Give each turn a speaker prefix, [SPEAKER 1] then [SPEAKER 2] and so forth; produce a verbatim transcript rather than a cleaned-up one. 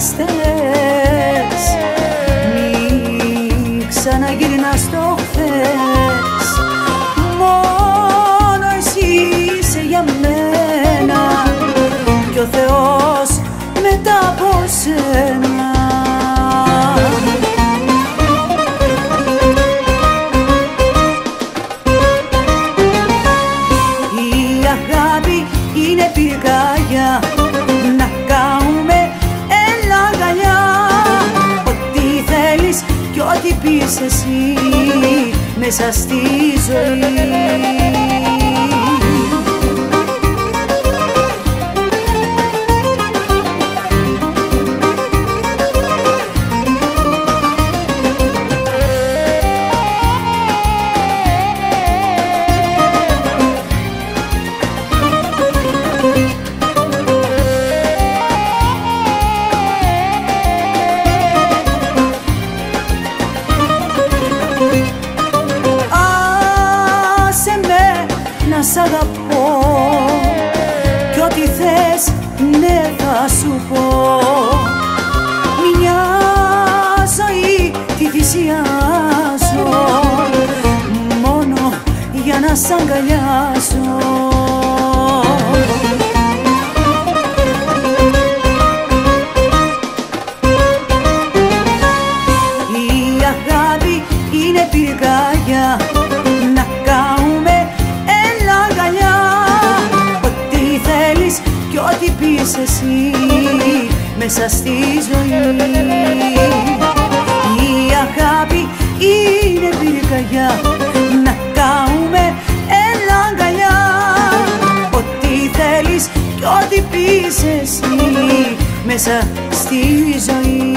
[SPEAKER 1] θες, μη ξαναγυρνάς στο χθες. Μόνο εσύ είσαι για μένα κι ο Θεός μετά από σένα. Η αγάπη είναι πυρκαγιά, να κάνουμε έλα αγκαλιά. Ό,τι θέλεις κι ό,τι πεις εσύ μέσα στη ζωή. Σ' αγαπώ κι ό,τι θες ναι θα σου πω. Μια ζωή τη θυσιάζω μόνο για να σ' αγκαλιάσω. Η αγάπη είναι πυρκαγιά, να κάνουμε αγκαλιά. Ό,τι θέλεις κι ό,τι πεις εσύ μέσα στη ζωή. Η αγάπη είναι πυρκαγιά, να κάνουμε έλα αγκαλιά. Ό,τι θέλεις κι ό,τι πεις εσύ μέσα στη ζωή.